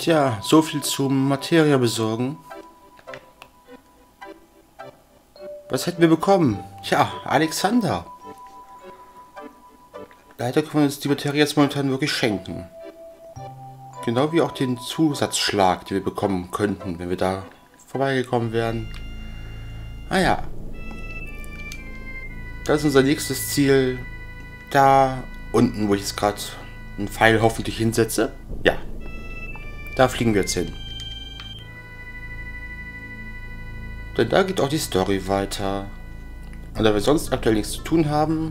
Tja, so viel zum Materia besorgen. Was hätten wir bekommen? Tja, Alexander. Leider können wir uns die Materia jetzt momentan wirklich schenken. Genau wie auch den Zusatzschlag, den wir bekommen könnten, wenn wir da vorbeigekommen wären. Ah ja. Das ist unser nächstes Ziel. Da unten, wo ich jetzt gerade einen Pfeil hoffentlich hinsetze. Ja. Da fliegen wir jetzt hin. Denn da geht auch die Story weiter. Und da wir sonst aktuell nichts zu tun haben,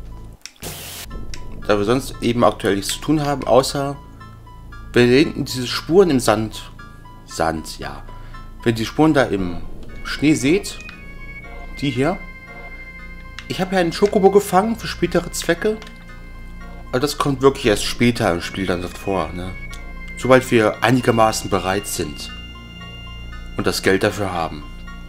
außer wenn ihr hinten diese Spuren im Sand, ja. Wenn ihr die Spuren da im Schnee seht, die hier. Ich habe ja einen Schokobo gefangen für spätere Zwecke. Aber das kommt wirklich erst später im Spiel dann vor, ne? Sobald wir einigermaßen bereit sind und das Geld dafür haben.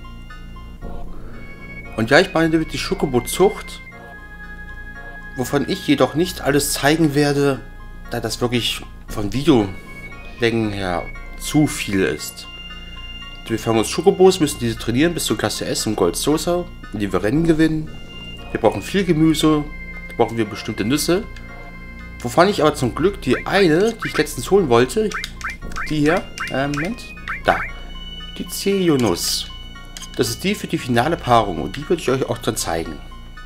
Und ja, ich meine die Schokobo-Zucht, wovon ich jedoch nicht alles zeigen werde, da das wirklich von Videolängen her zu viel ist. Wir fangen uns Schokobos, müssen diese trainieren bis zur Klasse S im Gold Sosa, in dem wir Rennen gewinnen. Wir brauchen viel Gemüse, da brauchen wir bestimmte Nüsse. Wovon ich aber zum Glück die eine, die ich letztens holen wollte, die hier, Moment, da, die Ceyo-Nuss. Das ist die für die finale Paarung und die würde ich euch auch dann zeigen.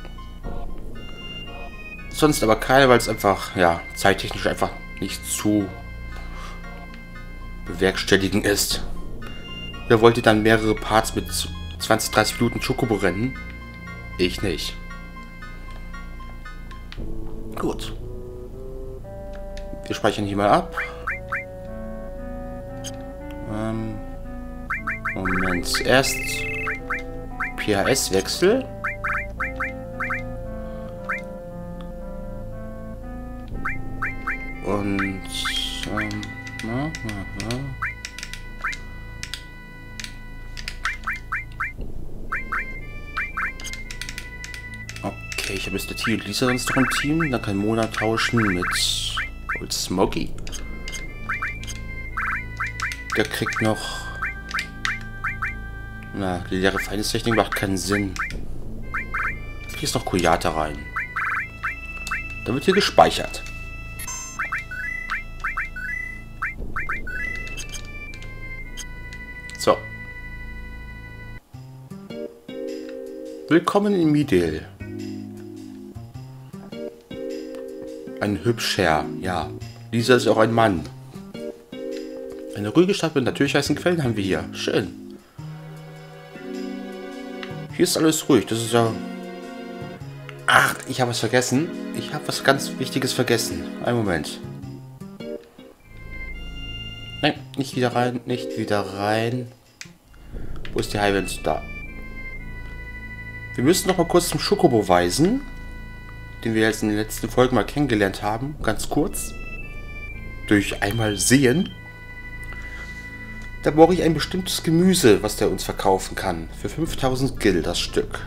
Sonst aber keine, weil es einfach, ja, zeittechnisch einfach nicht zu bewerkstelligen ist. Ihr wollt ihr dann mehrere Parts mit 20-30 Minuten Chocobo rennen? Ich nicht. Gut. Wir speichern hier mal ab. Moment, erst PHS-Wechsel. Und okay, ich habe jetzt der T und Lisa sonst noch im Team. Dann kann Mona tauschen mit Old Smokey. Der kriegt noch... Na, die leere Feindestechnik macht keinen Sinn. Hier ist noch Koyate rein. Dann wird hier gespeichert. So. Willkommen in Midel. Ein hübscher, ja. Dieser ist auch ein Mann. Eine ruhige Stadt mit natürlich heißen Quellen haben wir hier. Schön. Hier ist alles ruhig. Das ist ja... Ach, ich habe was vergessen. Ich habe was ganz Wichtiges vergessen. Einen Moment. Nein, nicht wieder rein. Nicht wieder rein. Wo ist die Highwind? Da. Wir müssen noch mal kurz zum Schokobo weisen. Den wir jetzt in den letzten Folgen mal kennengelernt haben. Ganz kurz. Durch einmal sehen. Da brauche ich ein bestimmtes Gemüse, was der uns verkaufen kann. Für 5000 Gil das Stück.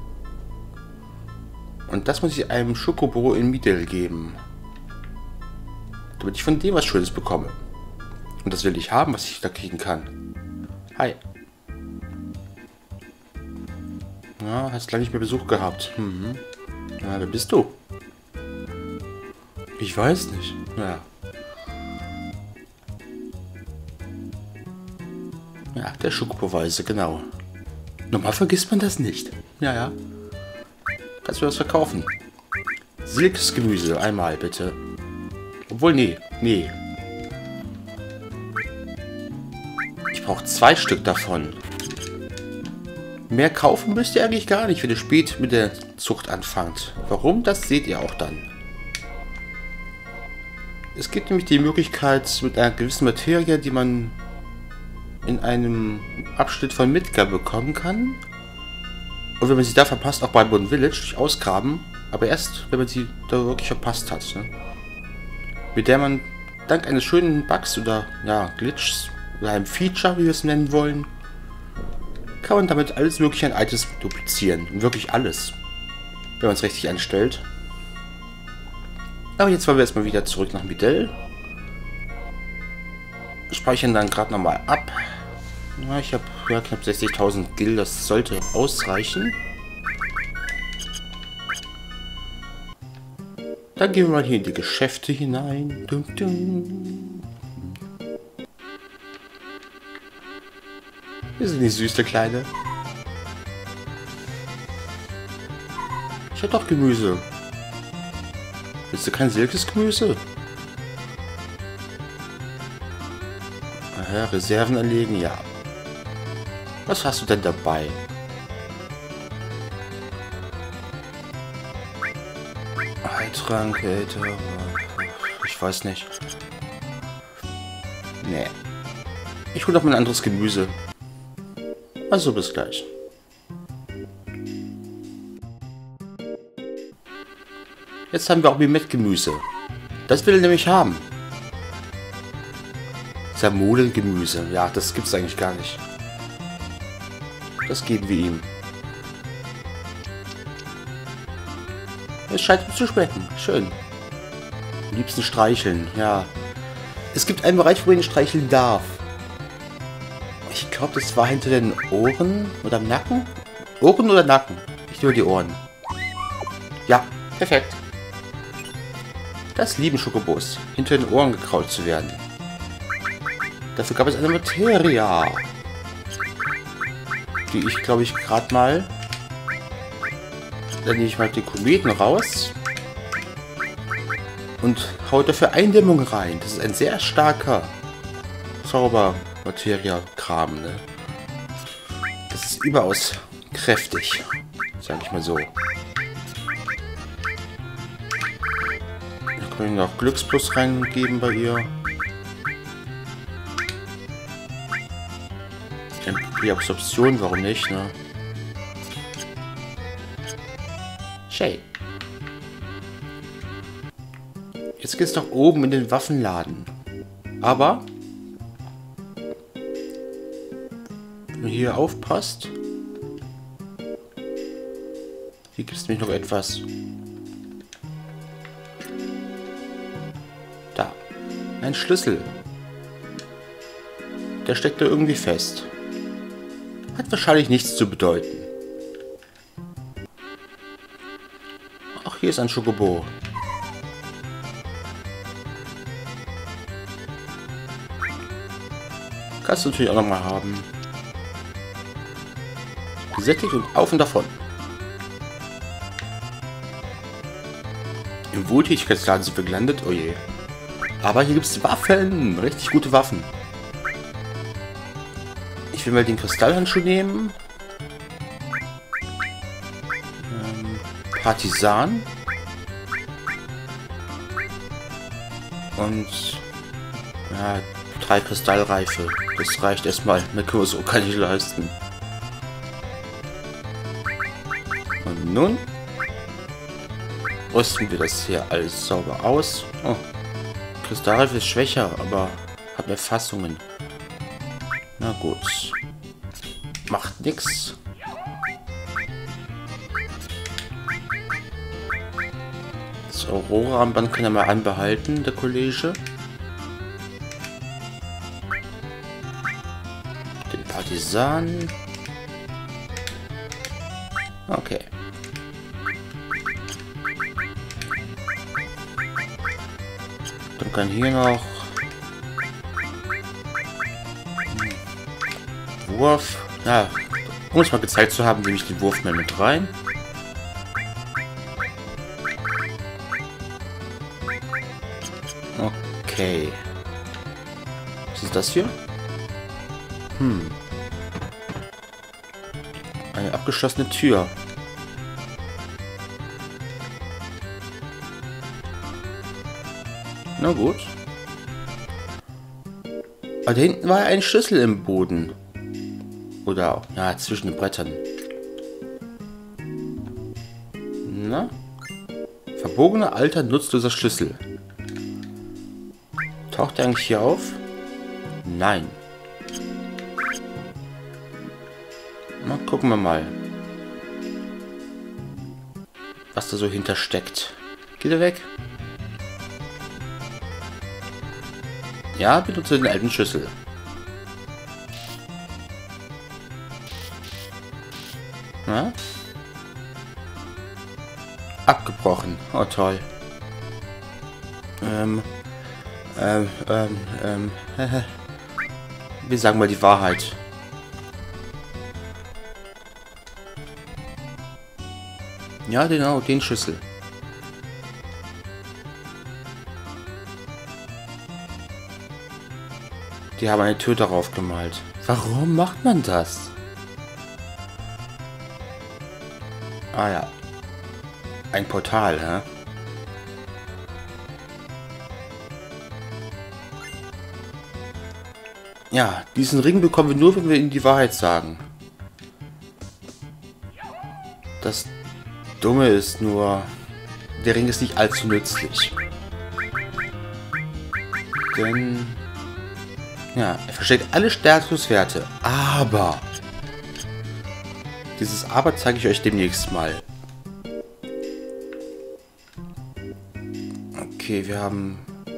Und das muss ich einem Schokobo in Midel geben. Damit ich von dem was Schönes bekomme. Und das will ich haben, was ich da kriegen kann. Hi. Ja, hast lange nicht mehr Besuch gehabt. Mhm. Na, wer bist du? Ich weiß nicht. Ja. Ja, der Schokobo-Weise, genau. Normal vergisst man das nicht. Ja, ja. Kannst du das verkaufen? Silkes Gemüse, einmal bitte. Obwohl, nee. Nee. Ich brauche 2 Stück davon. Mehr kaufen müsst ihr eigentlich gar nicht, wenn ihr spät mit der Zucht anfangt. Warum? Das seht ihr auch dann. Es gibt nämlich die Möglichkeit, mit einer gewissen Materie, die man in einem Abschnitt von Midgar bekommen kann. Und wenn man sie da verpasst, auch bei Bon Village, durch Ausgraben. Aber erst, wenn man sie da wirklich verpasst hat. Ne? Mit der man dank eines schönen Bugs oder ja, Glitches oder einem Feature, wie wir es nennen wollen, kann man damit alles mögliche an Items duplizieren. Und wirklich alles. Wenn man es richtig anstellt. Aber jetzt wollen wir erstmal wieder zurück nach Midel. speichern dann gerade nochmal ab. Ja, ich habe ja knapp 60.000 Gil, das sollte ausreichen. Dann gehen wir mal hier in die Geschäfte hinein. Dum, dum. Wir sind die süße Kleine. Ich habe doch Gemüse. Willst du kein Silkesgemüse? Aha, Reserven anlegen, ja. Was hast du denn dabei? Heiltrank, Alter. Ich weiß nicht. Nee. Ich hole doch mal ein anderes Gemüse. Also bis gleich. Jetzt haben wir auch Mimet-Gemüse. Das will er nämlich haben. Samolengemüse. Ja, das gibt's eigentlich gar nicht. Das geben wir ihm. Es scheint ihm zu schmecken. Schön. Am liebsten streicheln. Ja. Es gibt einen Bereich, wo man ihn streicheln darf. Ich glaube, das war hinter den Ohren oder im Nacken. Ohren oder Nacken? Nicht nur die Ohren. Ja, perfekt. Das lieben Schokobos, hinter den Ohren gekraut zu werden. Dafür gab es eine Materia, die ich, glaube ich, gerade mal... Dann nehme ich mal den Kometen raus und haue dafür Eindämmung rein. Das ist ein sehr starker Zaubermateria-Kram, ne? Das ist überaus kräftig, sage ich mal so. Da können wir noch Glücksplus reingeben bei ihr. Die Absorption, warum nicht, ne? Shay. Jetzt geht's nach oben in den Waffenladen. Aber wenn man hier aufpasst, hier gibt es nämlich noch etwas. Da. Ein Schlüssel. Der steckt da irgendwie fest. Hat wahrscheinlich nichts zu bedeuten. Ach, hier ist ein Schokobo. Kannst du natürlich auch nochmal haben. Gesättigt und auf und davon. Im Wohltätigkeitsladen sind wir gelandet. Oh je. Aber hier gibt es Waffen. Richtig gute Waffen. Ich will mal den Kristallhandschuh nehmen. Partisan. Und ja, 3 Kristallreife. Das reicht erstmal. Mehr können wir so kann ich leisten. Und nun rüsten wir das hier alles sauber aus. Oh, Kristallreife ist schwächer, aber hat mehr Fassungen. Na gut. Macht nix. Das Aurora-Armband kann er mal anbehalten, der Kollege. Den Partisan. Okay. Dann kann hier noch Wurf. Ja, um es mal gezeigt zu haben, nehme ich den Wurf mal mit rein. Okay. Was ist das hier? Eine abgeschlossene Tür. Na gut. Aber da hinten war ein Schlüssel im Boden. Oder, ja, zwischen den Brettern. Na? Verbogener, alter, nutzloser Schlüssel. Taucht der eigentlich hier auf? Nein. Na, gucken wir mal. Was da so hinter steckt. Geht er weg? Ja, benutze den alten Schlüssel. Ja? Abgebrochen. Oh, toll. Wir sagen mal die Wahrheit. Ja, genau, den Schlüssel. Die haben eine Tür darauf gemalt. Warum macht man das? Ah ja. Ein Portal, hä? Ja, diesen Ring bekommen wir nur, wenn wir ihnen die Wahrheit sagen. Das Dumme ist nur, der Ring ist nicht allzu nützlich. Denn, ja, er versteckt alle Statuswerte. Aber, dieses Aber zeige ich euch demnächst mal. Okay, wir haben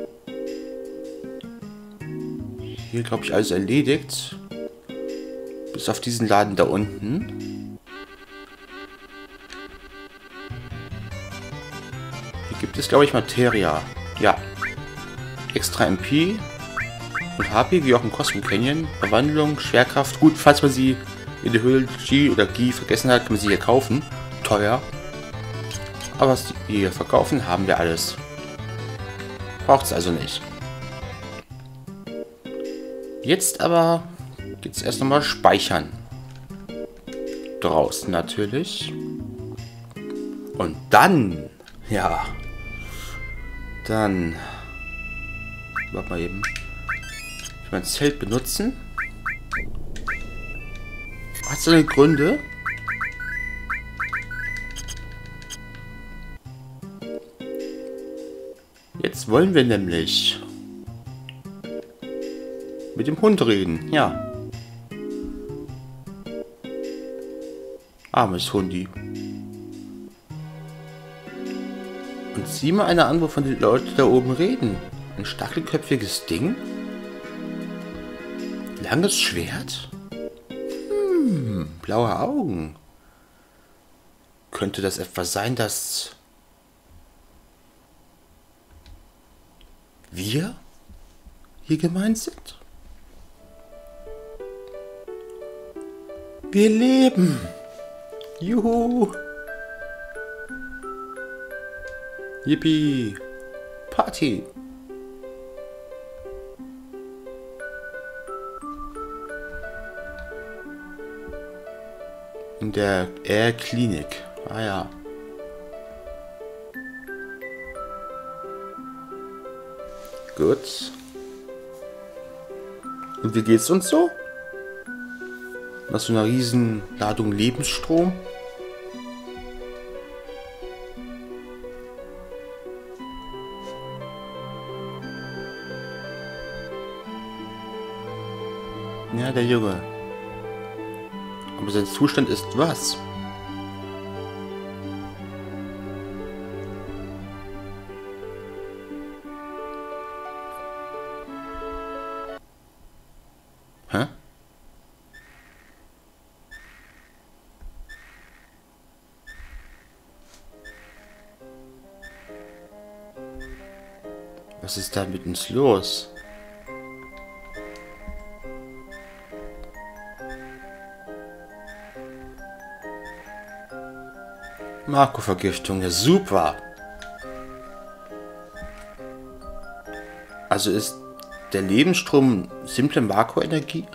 hier, glaube ich, alles erledigt. Bis auf diesen Laden da unten. Hier gibt es, glaube ich, Materia. Ja. Extra MP und HP, wie auch im Cosmic Canyon. Verwandlung, Schwerkraft. Gut, falls man sie in der Höhle G oder G vergessen hat, kann man sie hier kaufen. Teuer. Aber was die hier verkaufen, haben wir alles. Braucht es also nicht. Jetzt aber geht es erst nochmal speichern. Draußen natürlich. Und dann, ja, dann, warte mal eben, ich mein Zelt benutzen. Hat seine Gründe. Jetzt wollen wir nämlich mit dem Hund reden, ja. Armes Hundi. Und sieh mal einer an, wovon die Leute da oben reden. Ein stachelköpfiges Ding? Langes Schwert? Blaue Augen. Könnte das etwas sein, dass wir hier gemeint sind? Wir leben. Juhu. Yippie. Party. In der Klinik. Ah ja. Gut. Und wie geht's uns so? Nach so einer riesen Ladung Lebensstrom? Ja, der Junge. Aber sein Zustand ist was? Hä? Was ist da mit uns los? Marco-Vergiftung, ja super. Also ist der Lebensstrom simple Marco-Energie?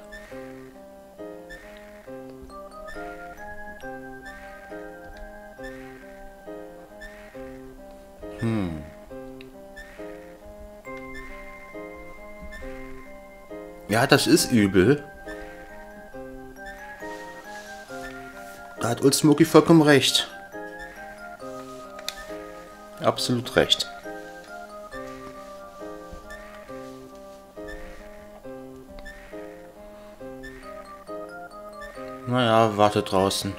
Ja, das ist übel. Da hat Old Smoky vollkommen recht. Absolut recht. Naja, warte draußen.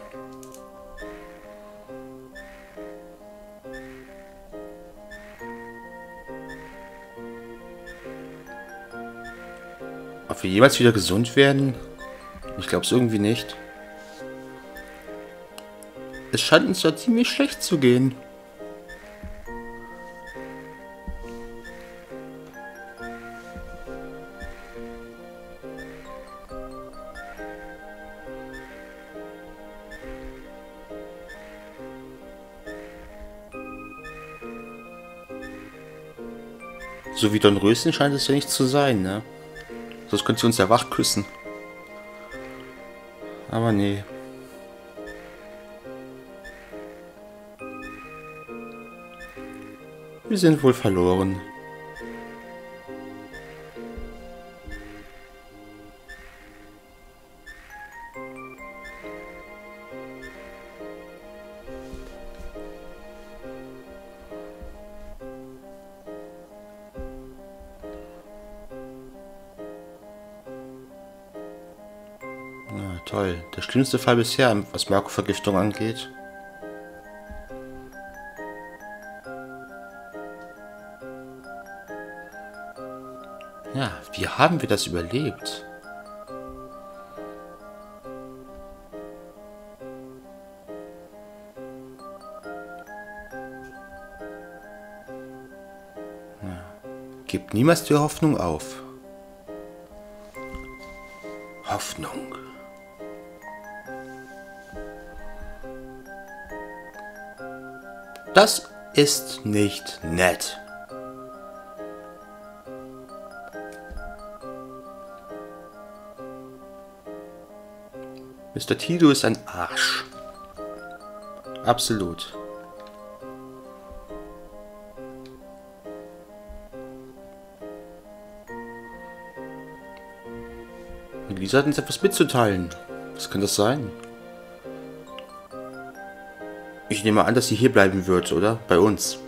Ob wir jemals wieder gesund werden? Ich glaube es irgendwie nicht. Es scheint uns ja ziemlich schlecht zu gehen. So wie Dornröschen scheint es ja nicht zu sein, ne? Sonst könnte sie uns ja wach küssen. Aber nee. Wir sind wohl verloren. Na toll. Der schlimmste Fall bisher, was Merkurvergiftung angeht. Ja, wie haben wir das überlebt? Ja. Gebt niemals die Hoffnung auf. Hoffnung. Das ist nicht nett. Mr. Tito ist ein Arsch. Absolut. Lisa hat uns etwas mitzuteilen. Was kann das sein? Ich nehme an, dass sie hier bleiben wird, oder? Bei uns.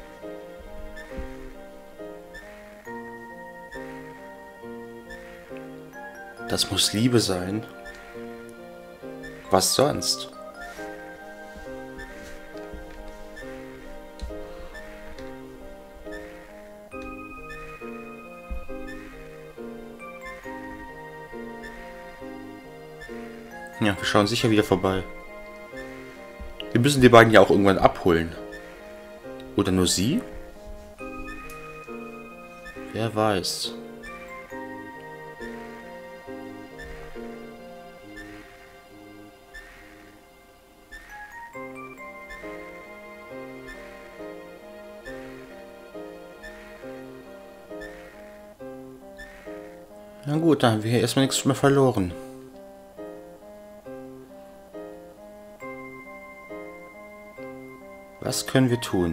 Das muss Liebe sein. Was sonst? Ja, wir schauen sicher wieder vorbei. Wir müssen die beiden ja auch irgendwann abholen. Oder nur sie? Wer weiß. Na gut, dann haben wir hier erstmal nichts mehr verloren. Was können wir tun?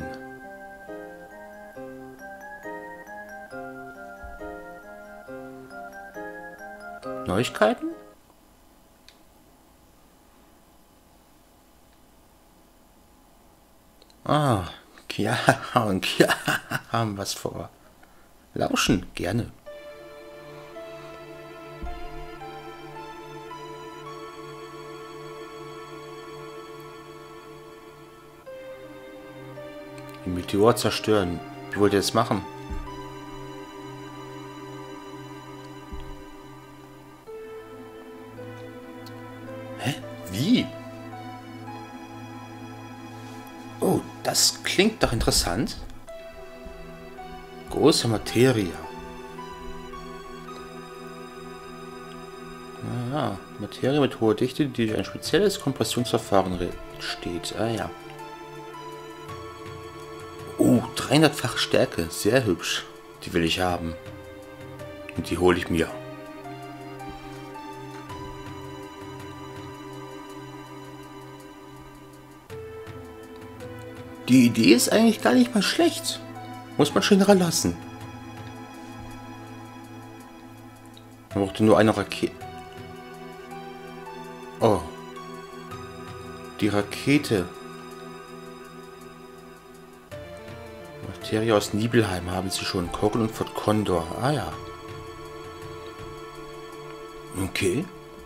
Neuigkeiten? Ah, ja, haben was vor. Lauschen, gerne. Den Meteor zerstören. Wie wollt ihr das machen? Hä? Wie? Oh, das klingt doch interessant. Große Materie. Naja, Materie mit hoher Dichte, die durch ein spezielles Kompressionsverfahren entsteht. Ah ja. Oh, 300-fache Stärke. Sehr hübsch. Die will ich haben. Und die hole ich mir. Die Idee ist eigentlich gar nicht mal schlecht. Muss man schön lassen. Man brauchte nur eine Rakete. Oh. Die Rakete. Materie aus Nibelheim haben sie schon. Kogel und Fort Condor. Ah ja. Okay.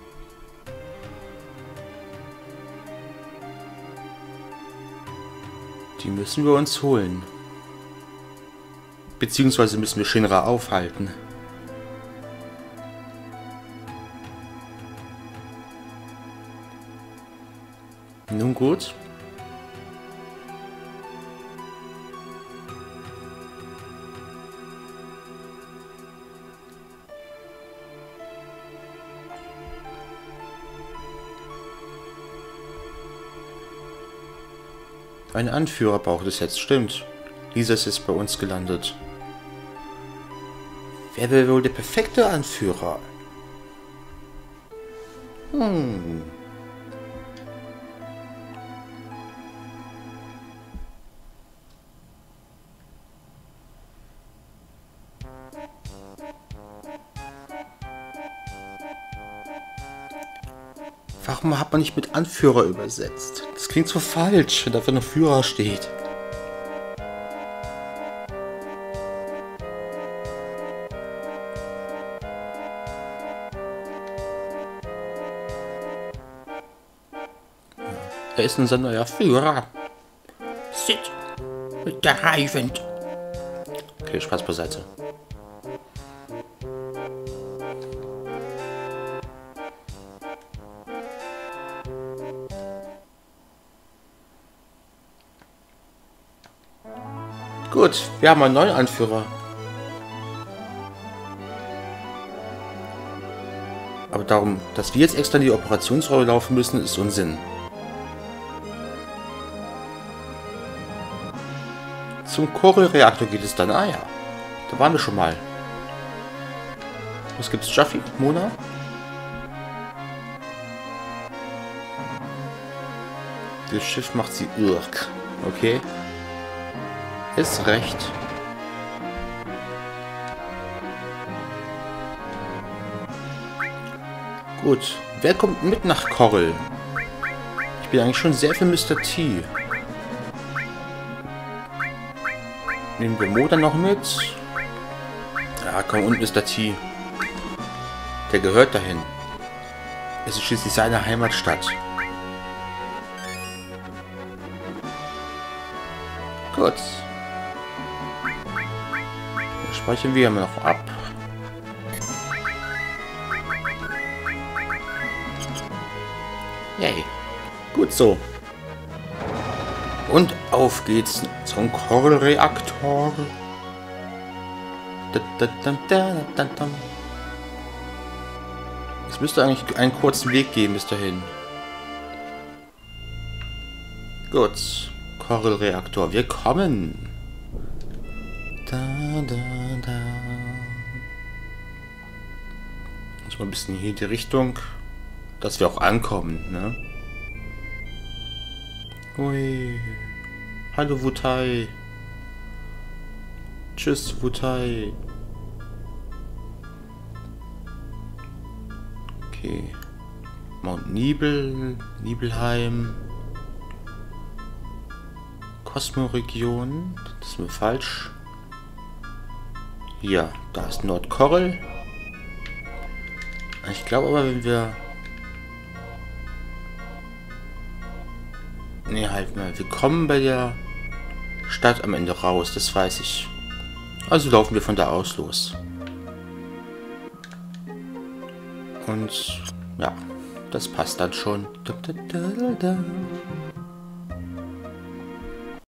Die müssen wir uns holen. Beziehungsweise müssen wir Shinra aufhalten. Nun gut. Ein Anführer braucht es jetzt, stimmt. Lisa ist bei uns gelandet. Wer wäre wohl der perfekte Anführer? Warum hat man nicht mit Anführer übersetzt? Das klingt so falsch, wenn da einfach nur Führer steht. Er ist unser neuer Führer. Sid mit der Highwind. Okay, Spaß beiseite. Gut, wir haben einen neuen Anführer. Aber darum, dass wir jetzt extra in die Operationsräume laufen müssen, ist Unsinn. Zum Coral-Reaktor geht es dann. Ah ja, da waren wir schon mal. Was gibt's, Jaffi? Mona? Das Schiff macht sie irk. Okay. Ist recht. Gut. Wer kommt mit nach Coral? Ich bin eigentlich schon sehr für Mr. T. Nehmen wir Mo dann noch mit? Ja, komm, und Mr. T. Der gehört dahin. Es ist schließlich seine Heimatstadt. Gut. Dann speichern wir noch ab. Yay. Gut so. Und auf geht's zum Coral-Reaktor. Es müsste eigentlich einen kurzen Weg geben bis dahin. Gut. Coral-Reaktor. Wir kommen. Muss mal ein bisschen hier in die Richtung, dass wir auch ankommen, ne? Ui. Hallo Wutai. Tschüss Wutai. Okay. Mount Nibel, Nibelheim. Kosmoregion. Das ist mir falsch. Ja, da ist Nordcoral. Ich glaube aber, wenn wir... Ne, halt mal. Wir kommen bei der Stadt am Ende raus, das weiß ich. Also laufen wir von da aus los. Und ja, das passt dann schon.